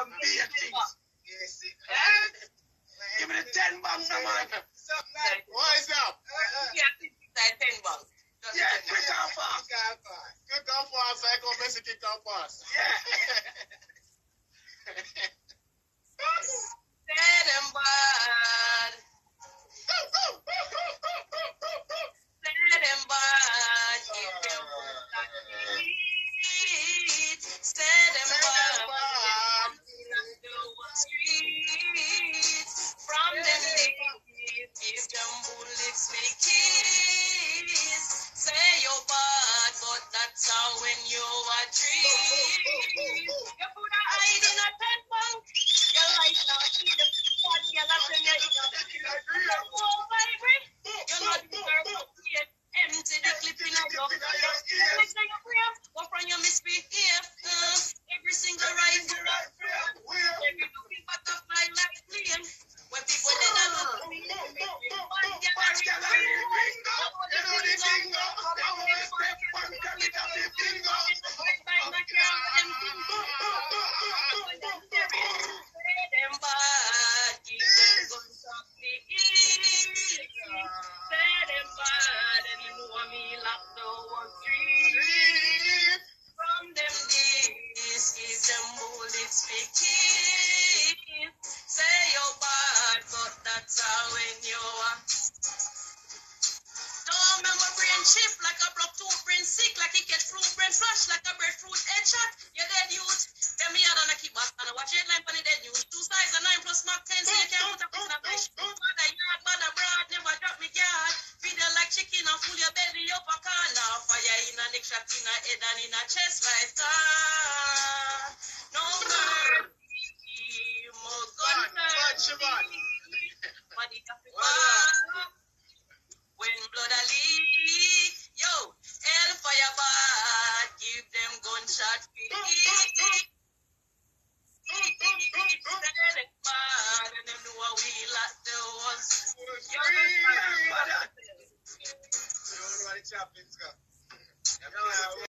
and beer things. Give me the 10 bucks, man. What is up? Yeah, 10 bucks. Yeah, quick and fast. Quick and fast, I come Messi kick and pass. Yeah. Say them bad. Say them bad. Give them say them bad. Streets from them days. Give them bullets make kiss. Say you're bad, but that's how when you are dream. You put a hide in a 10 bunk. You like now see the fun. You love them. You vibrate. You not deserve to see it. Empty the clip in a your what from you misbehave? Every single rifle, every looking butterfly like flame. When people did not look me, from them days, give them bullets speaking. Say you're bad, but that's how when you are. Don't remember brain chip like a block two brain sick, like it get fruit brain flash, like a breadfruit headshot. You're dead youth. Then me out on a keep back and I watch headline for the dead news. 2 sides and 9 plus mark 10, so you can't put a piece of fish. Mother yard, mother broad, never drop me guard. Feed you like chicken and full your belly up a corner. Fire in a neck shot in a head and in a chest like star. No mercy, more gun mercy. Body up when blood a leak. Yo, hellfire bad, give them gunshot free. And them know we like the ones. You don't know what the chaplain's got.